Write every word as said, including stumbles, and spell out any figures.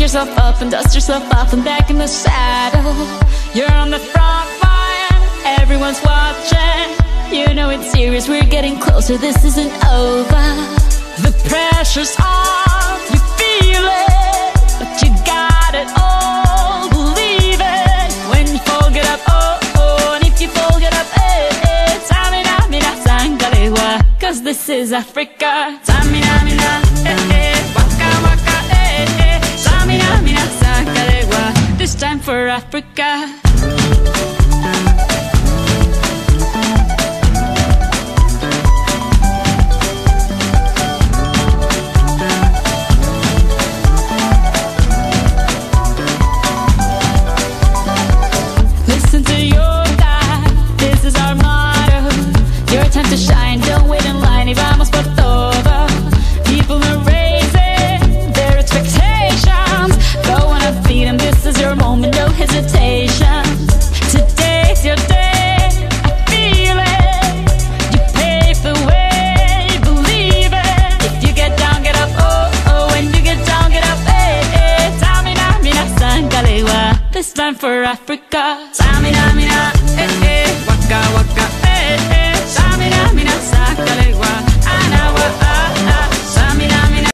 yourself up and dust yourself off and back in the saddle. You're on the front line, everyone's watching. You know it's serious, we're getting closer, this isn't over. The pressure's on, you feel it, but you got it all, believe it. When you fall, get up, oh, oh, and if you fall, get up, eh, eh. Samina, mina, sangalewa, cause this is Africa. Samina, mina, eh, eh, waka, waka, eh, eh. Samina, mina, sangalewa, this time for Africa. Time to shine, don't wait in line, y vamos por todo. People are raising their expectations. Go on and feed them, this is your moment, no hesitation. Today's your day, I feel it. You pave the way, believe it. If you get down, get up, oh, oh. When you get down, get up, eh, eh. Samina, mina, sangalewa, this time for Africa. Samina, mina.